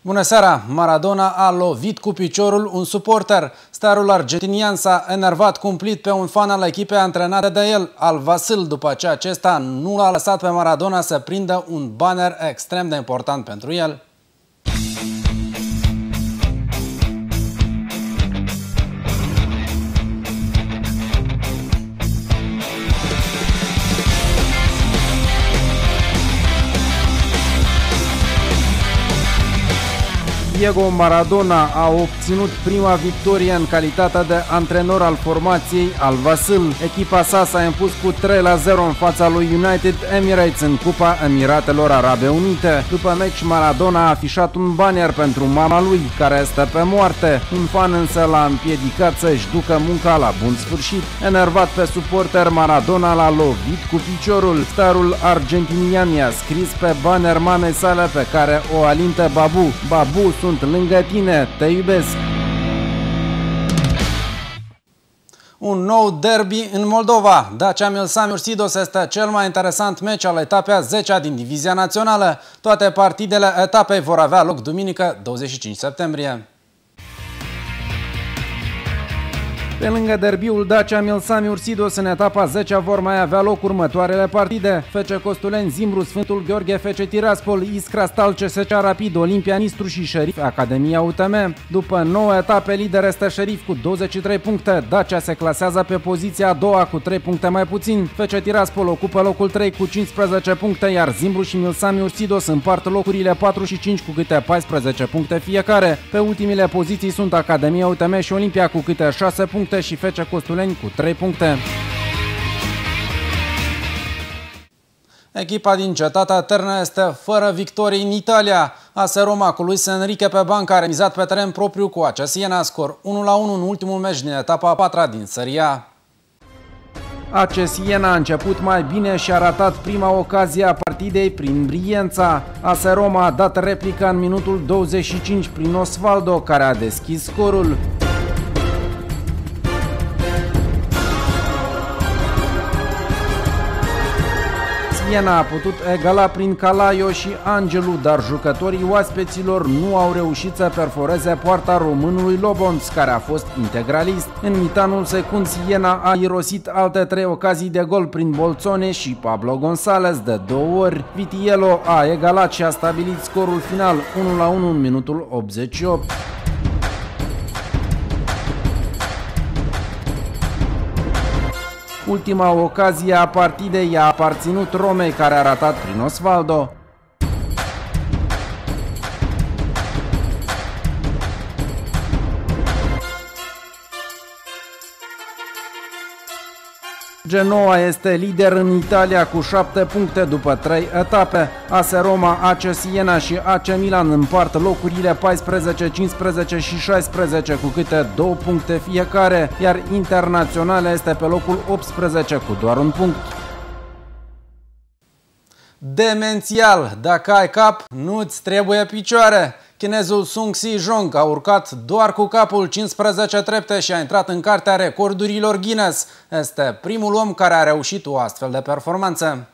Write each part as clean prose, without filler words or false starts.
Bună seara! Maradona a lovit cu piciorul un suporter. Starul argentinian s-a enervat cumplit pe un fan al echipei antrenate de el, Al Vasil, după ce acesta nu l-a lăsat pe Maradona să prindă un banner extrem de important pentru el. Diego Maradona a obținut prima victorie în calitate de antrenor al formației Al Vasil. Echipa sa s-a impus cu 3-0 în fața lui United Emirates în Cupa Emiratelor Arabe Unite. După meci, Maradona a afișat un banner pentru mama lui, care este pe moarte. Un fan însă l-a împiedicat să-și ducă munca la bun sfârșit. Enervat pe suporter, Maradona l-a lovit cu piciorul. Starul argentinian i-a scris pe banner mamei sale, pe care o alintă Babu: "Babu, sunt lângă tine, te iubesc." Un nou derby în Moldova. Dacia Milsami-Ursidos este cel mai interesant meci al etapei a 10-a din Divizia Națională. Toate partidele etapei vor avea loc duminică, 25 septembrie. Pe lângă derbiul Dacia Milsami-Ursidos, în etapa 10-a vor mai avea loc următoarele partide: FC Costuleni, Zimbru, Sfântul Gheorghe, FC Tiraspol, Iskra Stal, CSCA Rapid, Olimpia Nistru și Șerif Academia UTM. După 9 etape, lider este Șerif cu 23 puncte. Dacia se clasează pe poziția a doua cu 3 puncte mai puțin. FC Tiraspol ocupă locul 3 cu 15 puncte, iar Zimbru și Milsami-Ursidos împart locurile 4 și 5 cu câte 14 puncte fiecare. Pe ultimile poziții sunt Academia UTM și Olimpia cu câte 6 puncte și FC Costuleni cu 3 puncte. Echipa din Cetatea Ternă este fără victorii în Italia. AS Roma cu Luis Enrique pe bancă a remizat pe teren propriu cu AC Siena, scor 1-1 în ultimul meci din etapa a 4-a din Serie A. AC Siena a început mai bine și a ratat prima ocazie a partidei prin Briența. AS Roma a dat replica în minutul 25 prin Osvaldo, care a deschis scorul. Siena a putut egala prin Calaio și Angelu, dar jucătorii oaspeților nu au reușit să perforeze poarta românului Lobonț, care a fost integralist. În mitanul secund, Siena a irosit alte 3 ocazii de gol prin Bolzone și Pablo González de 2 ori. Vitiello a egalat și a stabilit scorul final 1-1 în minutul 88. Ultima ocazie a partidei i-a aparținut Romei, care a ratat prin Osvaldo. Genoa este lider în Italia cu 7 puncte după 3 etape. AS Roma, AC Siena și AC Milan împart locurile 14, 15 și 16 cu câte 2 puncte fiecare, iar Internaționale este pe locul 18 cu doar un punct. Demențial, dacă ai cap, nu-ți trebuie picioare. Chinezul Sung Si-jong a urcat doar cu capul 15 trepte și a intrat în cartea recordurilor Guinness. Este primul om care a reușit o astfel de performanță.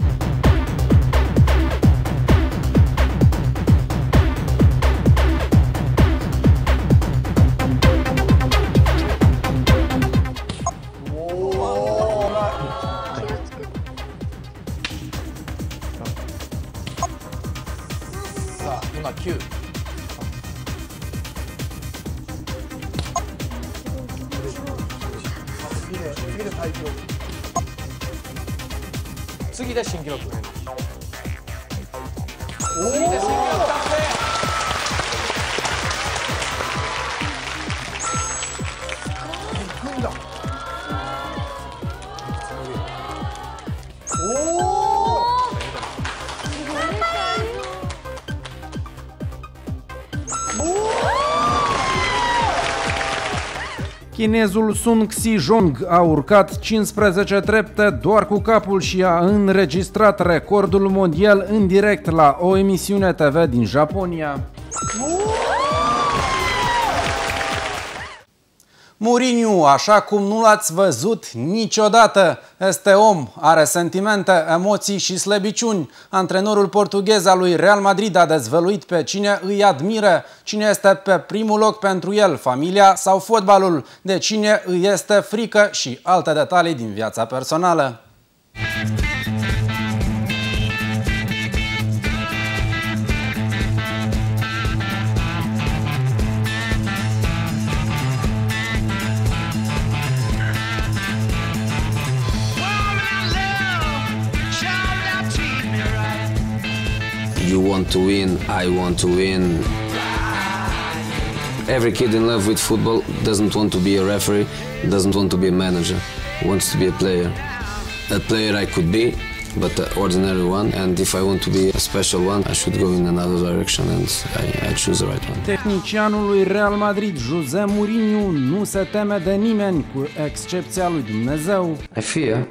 Chinezul Sung Si-jong a urcat 15 trepte doar cu capul și a înregistrat recordul mondial în direct la o emisiune TV din Japonia. Mourinho, așa cum nu l-ați văzut niciodată, este om, are sentimente, emoții și slăbiciuni. Antrenorul portughez al lui Real Madrid a dezvăluit pe cine îi admiră, cine este pe primul loc pentru el, familia sau fotbalul, de cine îi este frică și alte detalii din viața personală. You want to win, I want to win. Every kid in love with football doesn't want to be a referee, doesn't want to be a manager, wants to be a player. A player I could be, but an ordinary one, and if I want to be a special one, I should go in another direction, and I choose the right one. Tehnicianul lui Real Madrid, José Mourinho, nu se teme de nimeni, cu excepția lui Dumnezeu. I fear.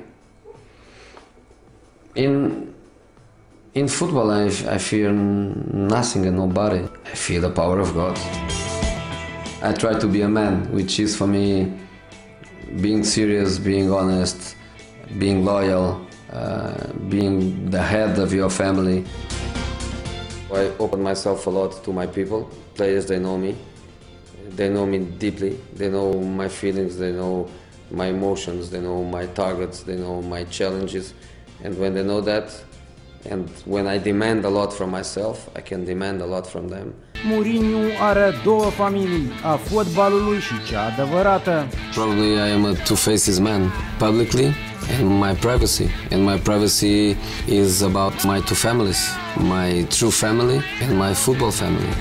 In football, I fear nothing and nobody. I fear the power of God. I try to be a man, which is for me being serious, being honest, being loyal, being the head of your family. I open myself a lot to my people. Players, they know me deeply, they know my feelings, they know my emotions, they know my targets, they know my challenges, and when they know that, and when I demand a lot from myself, I can demand a lot from them. Mourinho are două familii, a fotbalului și cea adevărată. Probably I am a two-faced man, publicly and my privacy. And my privacy is about my two families, my true family and my football family.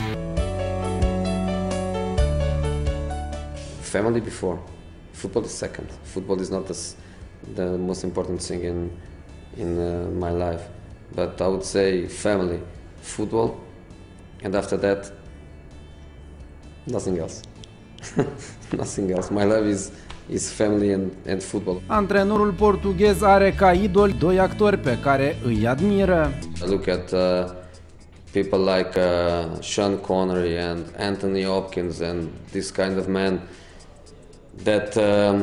Family before, football is second. Football is not the most important thing in my life. But I would say family, football, and after that, nothing else. Nothing else. My life is family and football. Antrenorul portughez are ca idol doi actori pe care îi admiră. I look at people like Sean Connery and Anthony Hopkins and this kind of men that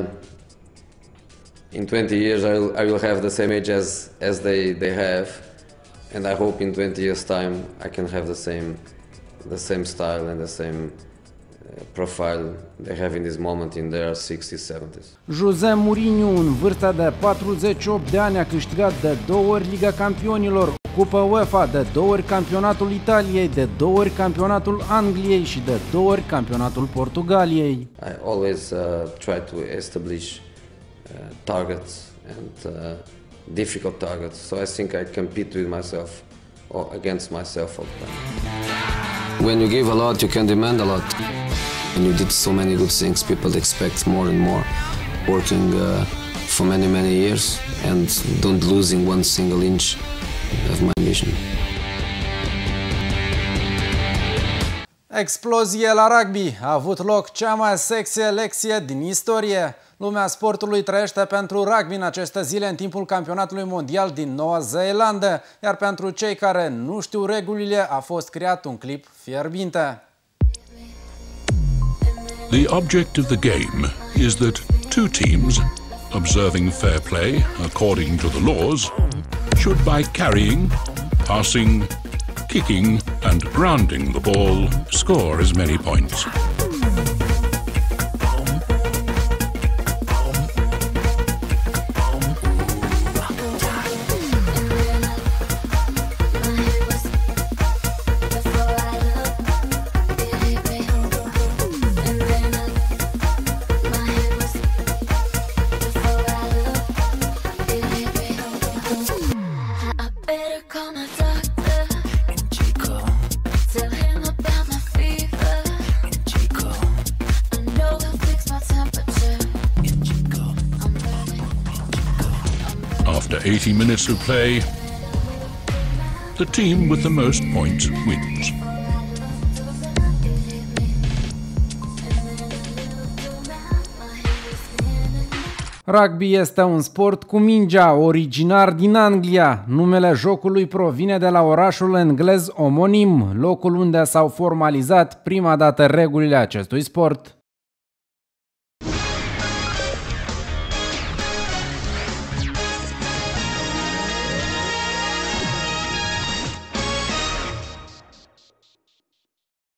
in 20 years I will have the same age as they have. And I hope in 20 years' time I can have the same style and the same profile they have in this moment in their 60s, 70s. José Mourinho, în vârstă de 48 de ani, a câștigat de 2 ori Liga Campionilor, Cupa UEFA, de 2 ori Campionatul Italiei, de 2 ori Campionatul Angliei și de 2 ori Campionatul Portugaliei. I always try to establish targets and difficult targets, so I think I compete with myself or against myself all the time. When you give a lot, you can demand a lot. When you did so many good things, people expect more and more. Working for many years and don't losing one single inch of my ambition. Explozie la rugby. A avut loc cea mai sexy lecție din istorie. Lumea sportului trăiește pentru rugby în aceste zile în timpul campionatului mondial din Noua Zeelandă, iar pentru cei care nu știu regulile a fost creat un clip fierbinte. The object of the game is that two teams, observing fair play according to the laws, should by carrying, passing, kicking and grounding the ball score as many points. After 80 minutes of play, the team with the most points wins. Rugby este un sport cu mingea, originar din Anglia. Numele jocului provine de la orașul englez omonim, locul unde s-au formalizat prima dată regulile acestui sport.